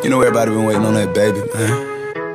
You know everybody been waiting on that baby, man.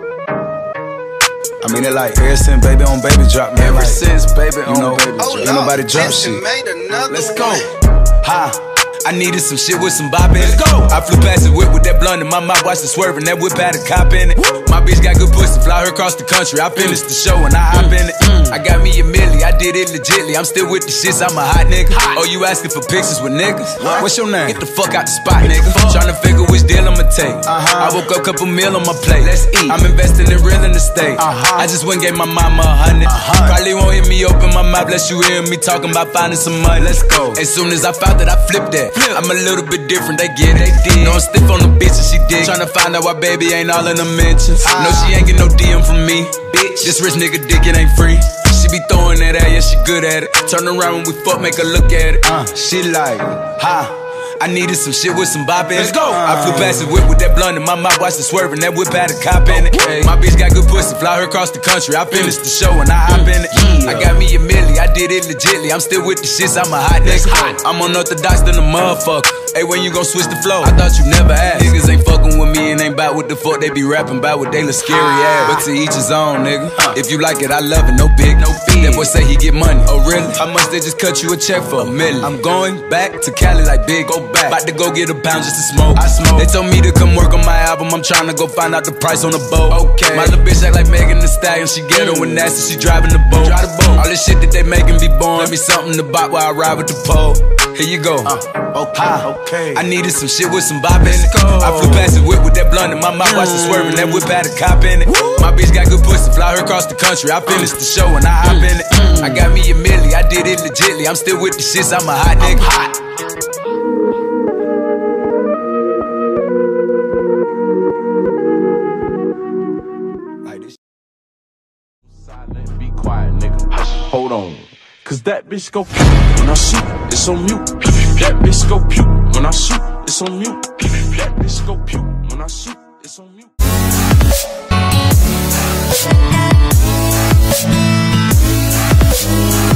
I mean it like ever since baby on baby drop, man. Ever since baby on baby drop. Ain't nobody drop shit. Let's go. Ha. I needed some shit with some bop in it. Let's go. I flew past the whip with that blunt in my mouth, watched it swerving. That whip had a cop in it. My bitch got good pussy, fly her across the country. I finished the show and I hop in it. I got me a milli, I did it legitly. I'm still with the shits, I'm a hot nigga. Oh, you asking for pictures with niggas? What's your name? Get the fuck out the spot, nigga. Tryna figure which deal I'ma take. I woke up, couple meal on my plate. Let's eat. I'm investing in real estate. I just went and gave my mama 100. Probably won't hear me open my mouth unless you hear me talking about finding some money. Let's go. As soon as I found that, I flipped that. I'm a little bit different, they get it. No, I'm stiff on the bitch and she dig. Tryna find out why baby ain't all in the mentions. No, she ain't get no DM from me. Bitch, this rich nigga dick, it ain't free. She be throwing that at, yeah, she good at it. Turn around when we fuck, make her look at it. She like, ha. I needed some shit with some bop in it. Let's go. I flew past the whip with that blunt in my mouth, watched it swerving. That whip had a cop in it. My bitch got good pussy, fly her across the country. I finished the show and I hop in it. I got me a milli, I did it legitly. I'm still with the shits, I'm a hot nigga. I'm unorthodox than a motherfucker. Hey, when you gon' switch the flow? I thought you never asked. Niggas ain't fucking with me and ain't bout what the fuck they be rapping about, what they look scary ass. But to each his own, nigga. If you like it, I love it, no big, no fee. That boy say he get money. Oh really? How much they just cut you a check for? $1 million. I'm going back to Cali like big, go back. About to go get a pound just to smoke. I smoke. They told me to come work on my album. I'm tryna go find out the price on the boat. Okay. My little bitch act like Megan Thee Stallion. She ghetto and nasty. She driving the boat. All this shit that they making be born. Let me something to bop while I ride with the pole. Here you go. Okay. I needed some shit with some bop in it. I flew past the whip with that blunt in my mouth, watched it swerving. That whip had a cop in it. My bitch got good pussy, fly her across the country. I finished the show and I hop in it. I got me a milli, I did it legitly. I'm still with the shits, I'm a hot nigga. Silent, be quiet, nigga. Hold on. Cause that bitch go puke when I shoot, it's on mute. That bitch go puke when I shoot, it's on mute. That bitch go puke when I shoot, it's on mute.